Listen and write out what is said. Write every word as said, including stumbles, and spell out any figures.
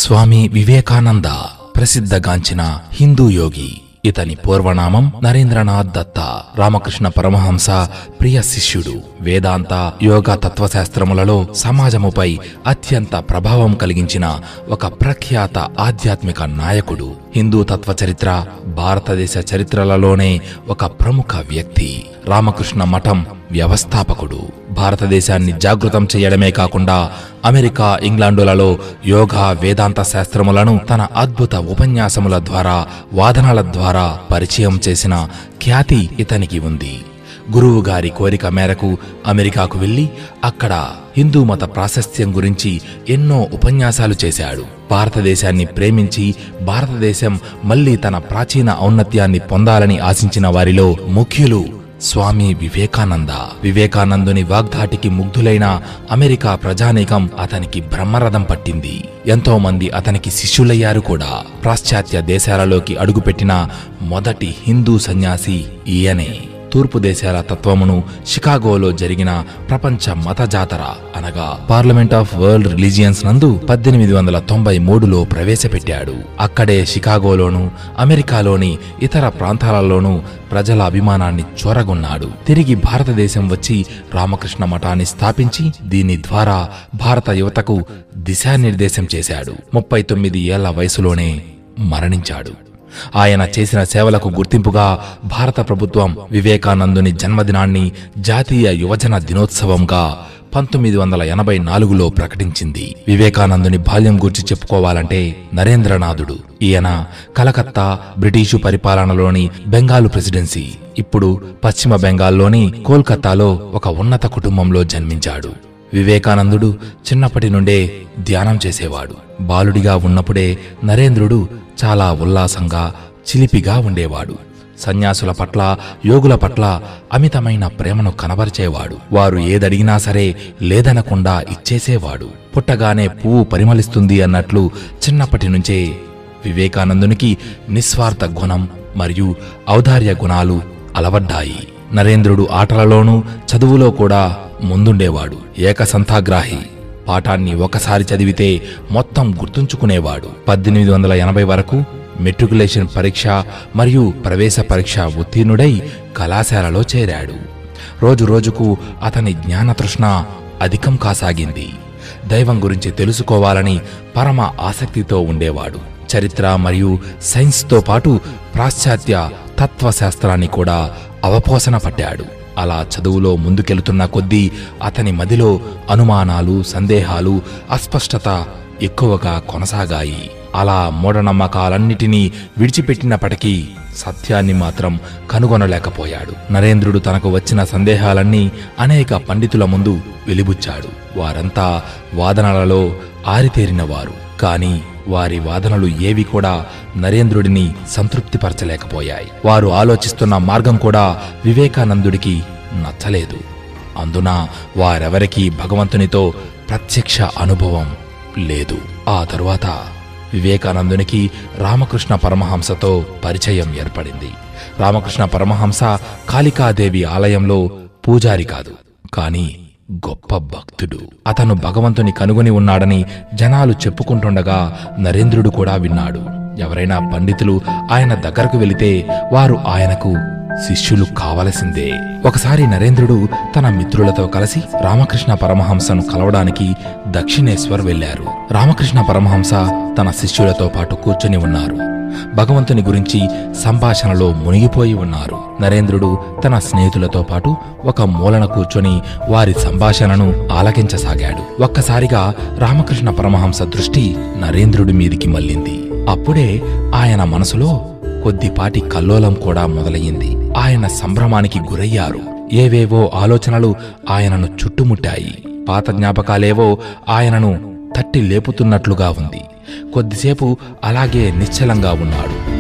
స్వామి వివేకానంద ప్రసిద్ధగాంచిన హిందూ యోగి. ఇతని పూర్వనామం నరేంద్రనాథ్ దత్త. రామకృష్ణ పరమహంస ప్రియ శిష్యుడు. వేదాంత యోగ తత్వశాస్త్రములలో సమాజముపై అత్యంత ప్రభావం కలిగించిన ఒక ప్రఖ్యాత ఆధ్యాత్మిక నాయకుడు. హిందూ తత్వ చరిత్ర, భారతదేశ చరిత్రలలోనే ఒక ప్రముఖ వ్యక్తి. రామకృష్ణ మఠం వ్యవస్థాపకుడు. భారతదేశాన్ని జాగృతం చేయడమే కాకుండా అమెరికా, ఇంగ్లాండులలో యోగా, వేదాంత శాస్త్రములను తన అద్భుత ఉపన్యాసముల ద్వారా, వాదనల ద్వారా పరిచయం చేసిన ఖ్యాతి ఇతనికి ఉంది. గురువు గారి కోరిక మేరకు అమెరికాకు వెళ్లి అక్కడ హిందూ మత ప్రాశస్త్యం గురించి ఎన్నో ఉపన్యాసాలు చేశాడు. భారతదేశాన్ని ప్రేమించి భారతదేశం మళ్లీ తన ప్రాచీన ఔన్నత్యాన్ని పొందాలని ఆశించిన వారిలో ముఖ్యులు స్వామి వివేకానంద. వివేకానందుని వాగ్ధాటికి ముగ్ధులైన అమెరికా ప్రజానీకం అతనికి బ్రహ్మరథం పట్టింది. ఎంతో మంది అతనికి శిష్యులయ్యారు కూడా. పాశ్చాత్య దేశాలలోకి అడుగుపెట్టిన మొదటి హిందూ సన్యాసి ఈయనే. తూర్పు దేశాల తత్వమును షికాగోలో జరిగిన ప్రపంచ మత జాతర అనగా పార్లమెంట్ ఆఫ్ వరల్డ్ రిలీజియన్స్ నందు పద్దెనిమిది వందల తొంభై మూడులో ప్రవేశపెట్టాడు. అక్కడే షికాగోలోను, అమెరికాలోని ఇతర ప్రాంతాలలోనూ ప్రజల అభిమానాన్ని చూరగొన్నాడు. తిరిగి భారతదేశం వచ్చి రామకృష్ణ మఠాన్ని స్థాపించి దీని ద్వారా భారత యువతకు దిశానిర్దేశం చేశాడు. ముప్పై తొమ్మిది ఏళ్ల వయసులోనే మరణించాడు. ఆయన చేసిన సేవలకు గుర్తింపుగా భారత ప్రభుత్వం వివేకానందుని జన్మదినాన్ని జాతీయ యువజన దినోత్సవంగా పంతొమ్మిది వందల ఎనభై నాలుగులో ప్రకటించింది. వివేకానందుని బాల్యం గురించి చెప్పుకోవాలంటే నరేంద్రనాథుడు. ఈయన కలకత్తా బ్రిటిషు పరిపాలనలోని బెంగాలు ప్రెసిడెన్సీ, ఇప్పుడు పశ్చిమ బెంగాల్లోని కోల్కతాలో ఒక ఉన్నత కుటుంబంలో జన్మించాడు. వివేకానందుడు చిన్నప్పటి నుండే ధ్యానం చేసేవాడు. బాలుడిగా ఉన్నప్పుడే నరేంద్రుడు చాలా ఉల్లాసంగా, చిలిపిగా ఉండేవాడు. సన్యాసుల పట్ల, యోగుల పట్ల అమితమైన ప్రేమను కనబరిచేవాడు. వారు ఏదడిగినా సరే లేదనకుండా ఇచ్చేసేవాడు. పుట్టగానే పువ్వు పరిమళిస్తుంది అన్నట్లు చిన్నప్పటి నుంచే వివేకానందునికి నిస్వార్థ గుణం మరియు ఔదార్య గుణాలు అలవడ్డాయి. నరేంద్రుడు ఆటలలోనూ, చదువులో కూడా ముందుండేవాడు. ఏకసంథాగ్రాహి. పాఠాన్ని ఒకసారి చదివితే మొత్తం గుర్తుంచుకునేవాడు. పద్దెనిమిది వందల ఎనభై వరకు మెట్రికులేషన్ పరీక్ష మరియు ప్రవేశ పరీక్ష ఉత్తీర్ణుడై కళాశాలలో చేరాడు. రోజు రోజుకు అతని జ్ఞానతృష్ణ అధికం కాసాగింది. దైవం గురించి తెలుసుకోవాలని పరమ ఆసక్తితో ఉండేవాడు. చరిత్ర మరియు సైన్స్తో పాటు పాశ్చాత్య తత్వశాస్త్రాన్ని కూడా అవపోసన పట్టాడు. అలా చదువులో ముందుకెళ్తున్న కొద్దీ అతని మదిలో అనుమానాలు, సందేహాలు, అస్పష్టత ఎక్కువగా కొనసాగాయి. అలా మూఢనమ్మకాలన్నిటినీ విడిచిపెట్టినప్పటికీ సత్యాన్ని మాత్రం కనుగొనలేకపోయాడు. నరేంద్రుడు తనకు వచ్చిన సందేహాలన్నీ అనేక పండితుల ముందు వెలిబుచ్చాడు. వారంతా వాదనలలో ఆరితేరినవారు. కాని వారి వాదనలు ఏవి కూడా నరేంద్రుడిని సంతృప్తిపరచలేకపోయాయి. వారు ఆలోచిస్తున్న మార్గం కూడా వివేకానందుడికి నచ్చలేదు. అందున వారెవరికీ భగవంతునితో ప్రత్యక్ష అనుభవం లేదు. ఆ తరువాత వివేకానందునికి రామకృష్ణ పరమహంసతో పరిచయం ఏర్పడింది. రామకృష్ణ పరమహంస కాళికాదేవి ఆలయంలో పూజారి కాదు, కాని గొప్ప భక్తుడు. అతను భగవంతుని కనుగొని ఉన్నాడని జనాలు చెప్పుకుంటుండగా నరేంద్రుడు కూడా విన్నాడు. ఎవరైనా పండితులు ఆయన దగ్గరకు వెళితే వారు ఆయనకు శిష్యులు కావలసిందే. ఒకసారి నరేంద్రుడు తన మిత్రులతో కలిసి రామకృష్ణ పరమహంసను కలవడానికి దక్షిణేశ్వర్ వెళ్లారు. రామకృష్ణ పరమహంస తన శిష్యులతో పాటు కూర్చొని ఉన్నారు. భగవంతుని గురించి సంభాషణలో మునిగిపోయి ఉన్నారు. నరేంద్రుడు తన స్నేహితులతో పాటు ఒక మూలన కూర్చొని వారి సంభాషణను ఆలకించసాగాడు. ఒక్కసారిగా రామకృష్ణ పరమహంస దృష్టి నరేంద్రుడి మీదికి మళ్లింది. అప్పుడే ఆయన మనసులో కొద్దిపాటి కల్లోలం కూడా మొదలయ్యింది. ఆయన సంభ్రమానికి గురయ్యారు. ఏవేవో ఆలోచనలు ఆయనను చుట్టుముట్టాయి. పాత జ్ఞాపకాలేవో ఆయనను తట్టి లేపుతున్నట్లుగా ఉంది. కొద్దిసేపు అలాగే నిశ్చలంగా ఉన్నాడు.